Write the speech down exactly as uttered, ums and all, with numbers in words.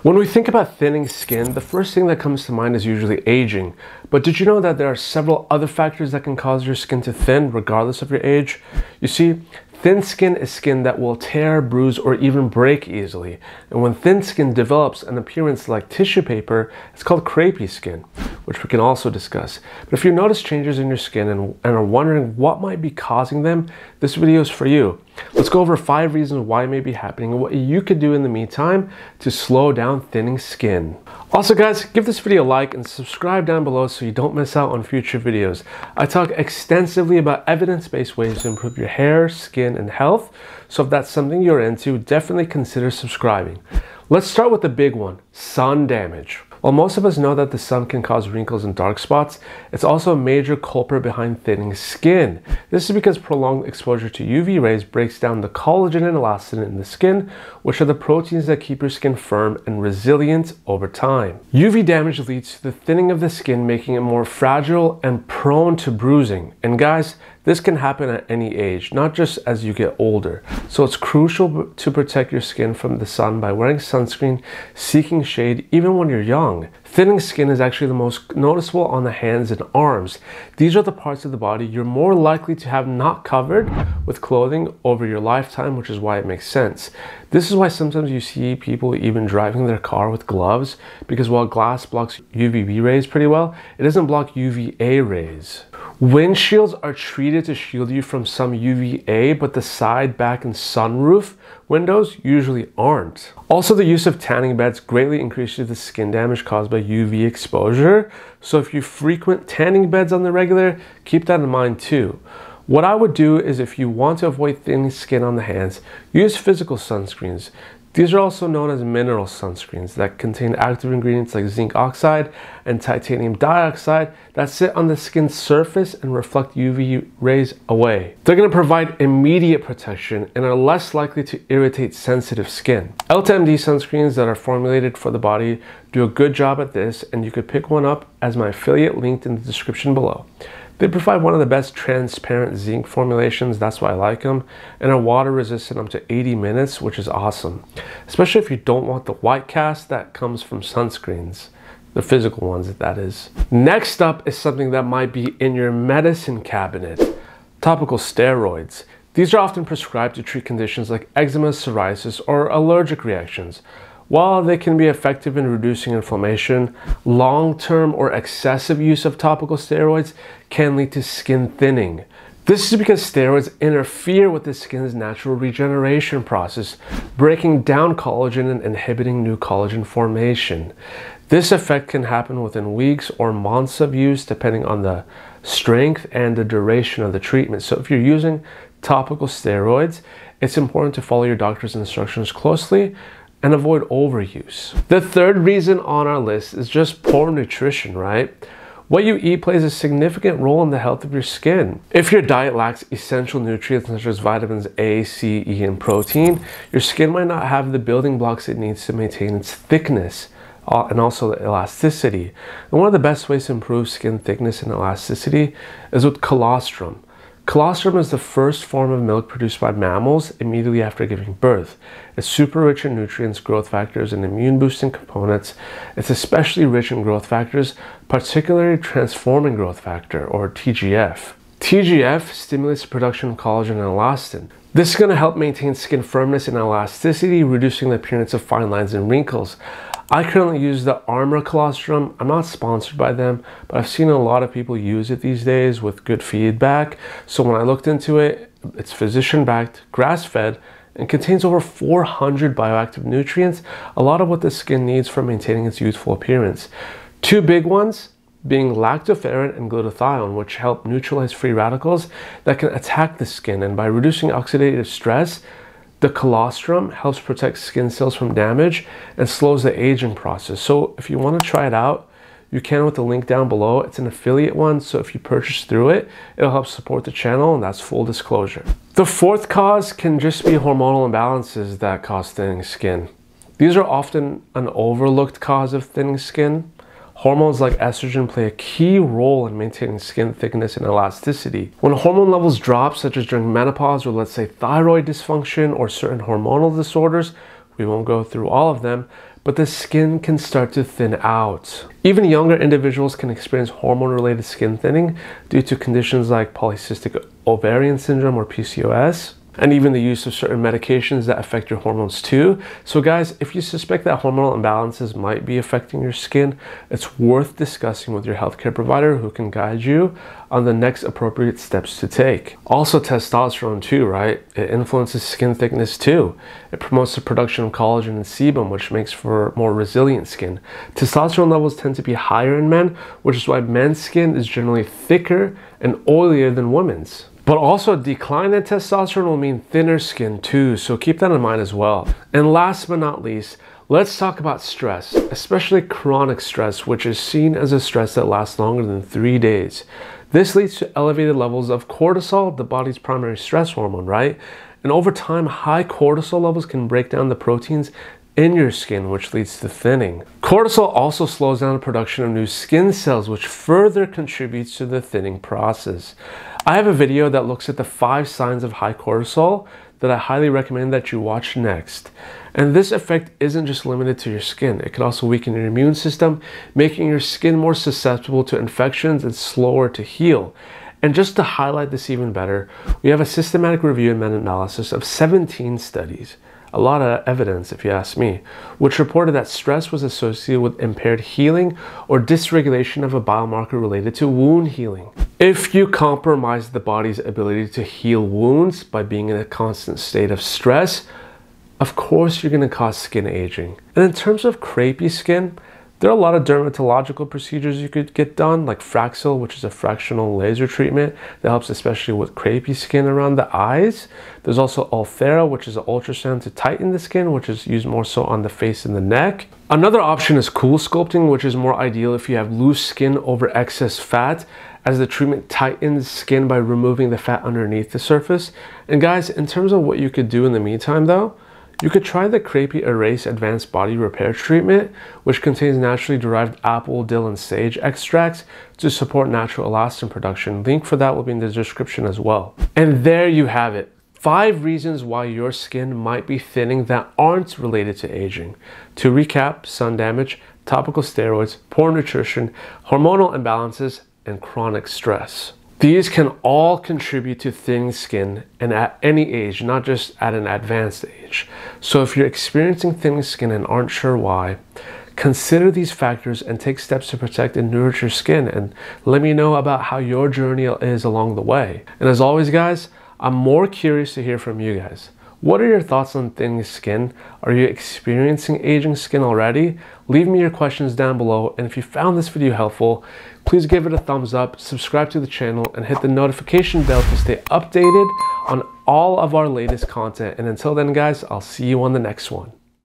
When we think about thinning skin, the first thing that comes to mind is usually aging. But did you know that there are several other factors that can cause your skin to thin regardless of your age? You see, thin skin is skin that will tear, bruise, or even break easily. And when thin skin develops an appearance like tissue paper, it's called crepey skin, which we can also discuss. But if you notice changes in your skin and, and are wondering what might be causing them, this video is for you. Let's go over five reasons why it may be happening and what you could do in the meantime to slow down thinning skin. Also guys, give this video a like and subscribe down below so you don't miss out on future videos. I talk extensively about evidence-based ways to improve your hair, skin, and health. So if that's something you're into, definitely consider subscribing. Let's start with the big one, sun damage. While most of us know that the sun can cause wrinkles and dark spots, it's also a major culprit behind thinning skin. This is because prolonged exposure to U V rays breaks down the collagen and elastin in the skin, which are the proteins that keep your skin firm and resilient over time. U V damage leads to the thinning of the skin, making it more fragile and prone to bruising. And guys, this can happen at any age, not just as you get older. So it's crucial to protect your skin from the sun by wearing sunscreen, seeking shade, even when you're young. Thinning skin is actually the most noticeable on the hands and arms. These are the parts of the body you're more likely to have not covered with clothing over your lifetime, which is why it makes sense. This is why sometimes you see people even driving their car with gloves, because while glass blocks U V B rays pretty well, it doesn't block U V A rays. Windshields are treated to shield you from some U V A, but the side, back, and sunroof windows usually aren't. Also, the use of tanning beds greatly increases the skin damage caused by U V exposure. So if you frequent tanning beds on the regular, keep that in mind too. What I would do is, if you want to avoid thinning skin on the hands, use physical sunscreens. These are also known as mineral sunscreens that contain active ingredients like zinc oxide and titanium dioxide that sit on the skin's surface and reflect U V rays away. They're going to provide immediate protection and are less likely to irritate sensitive skin. EltaMD sunscreens that are formulated for the body do a good job at this, and you could pick one up as my affiliate linked in the description below. They provide one of the best transparent zinc formulations, that's why I like them, and are water resistant up to eighty minutes, which is awesome. Especially if you don't want the white cast that comes from sunscreens. The physical ones, that is. Next up is something that might be in your medicine cabinet. Topical steroids. These are often prescribed to treat conditions like eczema, psoriasis, or allergic reactions. While they can be effective in reducing inflammation, long-term or excessive use of topical steroids can lead to skin thinning. This is because steroids interfere with the skin's natural regeneration process, breaking down collagen and inhibiting new collagen formation. This effect can happen within weeks or months of use, depending on the strength and the duration of the treatment. So if you're using topical steroids, it's important to follow your doctor's instructions closely and avoid overuse. The third reason on our list is just poor nutrition, right? What you eat plays a significant role in the health of your skin. If your diet lacks essential nutrients such as vitamins A, C, E, and protein, your skin might not have the building blocks it needs to maintain its thickness uh, and also the elasticity. And one of the best ways to improve skin thickness and elasticity is with colostrum. Colostrum is the first form of milk produced by mammals immediately after giving birth. It's super rich in nutrients, growth factors, and immune boosting components. It's especially rich in growth factors, particularly transforming growth factor, or T G F. T G F stimulates the production of collagen and elastin. This is going to help maintain skin firmness and elasticity, reducing the appearance of fine lines and wrinkles. I currently use the Armra Colostrum. I'm not sponsored by them, but I've seen a lot of people use it these days with good feedback. So when I looked into it, it's physician-backed, grass-fed, and contains over four hundred bioactive nutrients, a lot of what the skin needs for maintaining its youthful appearance. Two big ones being lactoferrin and glutathione, which help neutralize free radicals that can attack the skin. And by reducing oxidative stress, the colostrum helps protect skin cells from damage and slows the aging process. So if you want to try it out, you can with the link down below. It's an affiliate one, so if you purchase through it, it'll help support the channel, and that's full disclosure. The fourth cause can just be hormonal imbalances that cause thinning skin. These are often an overlooked cause of thinning skin. Hormones like estrogen play a key role in maintaining skin thickness and elasticity. When hormone levels drop, such as during menopause or let's say thyroid dysfunction or certain hormonal disorders, we won't go through all of them, but the skin can start to thin out. Even younger individuals can experience hormone-related skin thinning due to conditions like polycystic ovarian syndrome or P C O S, and even the use of certain medications that affect your hormones too. So guys, if you suspect that hormonal imbalances might be affecting your skin, it's worth discussing with your healthcare provider who can guide you on the next appropriate steps to take. Also testosterone too, right? It influences skin thickness too. It promotes the production of collagen and sebum, which makes for more resilient skin. Testosterone levels tend to be higher in men, which is why men's skin is generally thicker and oilier than women's. But also a decline in testosterone will mean thinner skin too, so keep that in mind as well. And last but not least, let's talk about stress, especially chronic stress, which is seen as a stress that lasts longer than three days. This leads to elevated levels of cortisol, the body's primary stress hormone, right? And over time, high cortisol levels can break down the proteins in your skin, which leads to thinning. Cortisol also slows down the production of new skin cells, which further contributes to the thinning process. I have a video that looks at the five signs of high cortisol that I highly recommend that you watch next. And this effect isn't just limited to your skin. It can also weaken your immune system, making your skin more susceptible to infections and slower to heal. And just to highlight this even better, we have a systematic review and meta-analysis of seventeen studies. A lot of evidence, if you ask me, which reported that stress was associated with impaired healing or dysregulation of a biomarker related to wound healing. If you compromise the body's ability to heal wounds by being in a constant state of stress, of course you're going to cause skin aging. And in terms of crepey skin, there are a lot of dermatological procedures you could get done, like Fraxel, which is a fractional laser treatment that helps especially with crepey skin around the eyes. There's also Ulthera, which is an ultrasound to tighten the skin, which is used more so on the face and the neck. Another option is cool sculpting, which is more ideal if you have loose skin over excess fat, as the treatment tightens skin by removing the fat underneath the surface. And guys, in terms of what you could do in the meantime though, you could try the Crepe Erase Advanced Body Repair Treatment, which contains naturally derived apple, dill, and sage extracts to support natural elastin production. Link for that will be in the description as well. And there you have it. Five reasons why your skin might be thinning that aren't related to aging. To recap, sun damage, topical steroids, poor nutrition, hormonal imbalances, and chronic stress. These can all contribute to thinning skin, and at any age, not just at an advanced age. So if you're experiencing thinning skin and aren't sure why, consider these factors and take steps to protect and nourish your skin, and let me know about how your journey is along the way. And as always guys, I'm more curious to hear from you guys. What are your thoughts on thinning skin? Are you experiencing aging skin already? Leave me your questions down below, and if you found this video helpful, please give it a thumbs up, subscribe to the channel, and hit the notification bell to stay updated on all of our latest content. And until then guys, I'll see you on the next one.